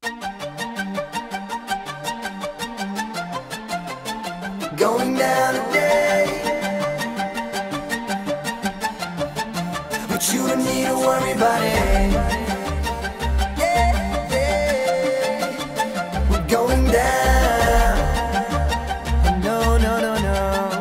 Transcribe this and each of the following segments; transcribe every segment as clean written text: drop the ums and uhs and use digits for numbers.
Going down today, but you don't need to worry about it. Yeah, yeah. We're going down. No, no, no, no.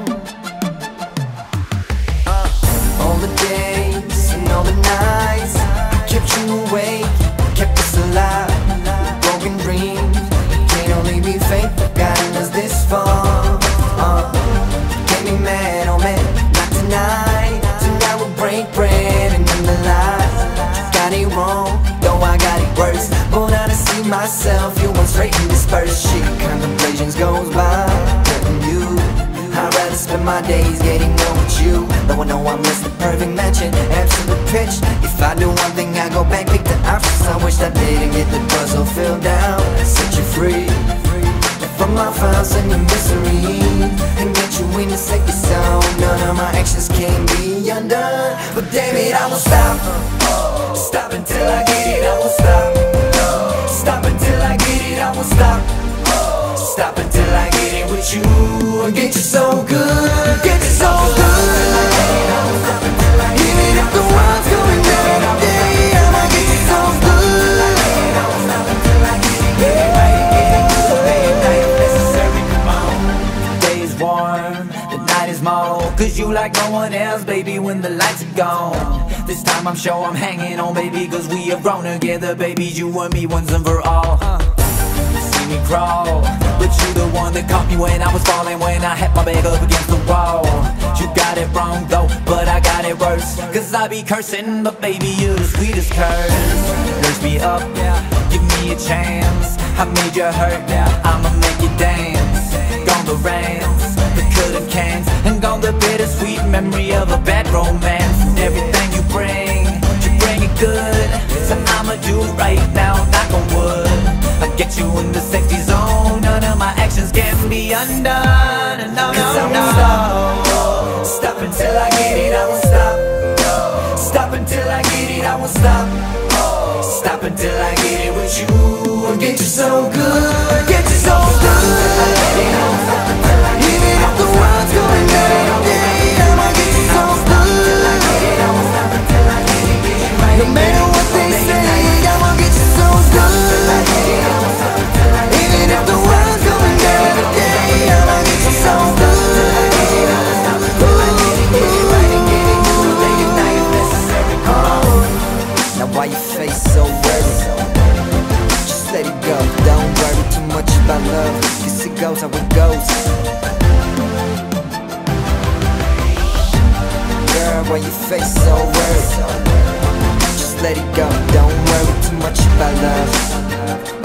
All the days and all the nights I kept you awake, kept us alive. Broken dreams, can't only be fate that gotten us this far. Get me mad, oh man, not tonight. Tonight we'll break bread and end the lies. Got it wrong, though I got it worse. But now to see myself, you went straight and dispersed. Shit, contemplations goes by, hurting you. I'd rather spend my days getting on with you. Though I know I missed the perfect match and absolute pitch. If I do one thing, I go back, pick the options. I wish I didn't get the puzzle filled out, set you free from my files and your misery, and get you in the safety zone. None of my actions can be undone. But damn it, I won't stop. Stop until I get it, I won't stop. Stop until I get it, I won't stop. Stop until I get it with you. And get you so good, get you so good. Even if the world's going down today, I'ma get you so good. The night is more, cause you like no one else, baby, when the lights are gone. This time I'm sure I'm hanging on, baby, cause we have grown together, baby, you and me once and for all. You see me crawl, but you the one that caught me when I was falling, when I had my back up against the wall. You got it wrong though, but I got it worse, cause I be cursing, but baby, you're the sweetest curse. Nurse me up, give me a chance. I made you hurt, I'ma make you dance. Gone the rants, the could and can'ts, and gone the bittersweet memory of a bad romance. And everything you bring it good, so I'ma do it right now, knock on wood. I get you in the safety zone, none of my actions can be undone. No, no, no. Stop. Stop until I get it, I won't stop. Stop until I get it, I won't stop. Stop until I get it with you. And get you so good, get you so good. Even if the world's going down today, I'ma get you so good. No matter what they say, I'ma get you so good. Even if the world's going down today, I'ma get you so good. Now why your face so worried? Just let it go, don't worry too much about love, cause it goes how it goes. Girl, why your face so worried? Just let it go, don't worry too much about love.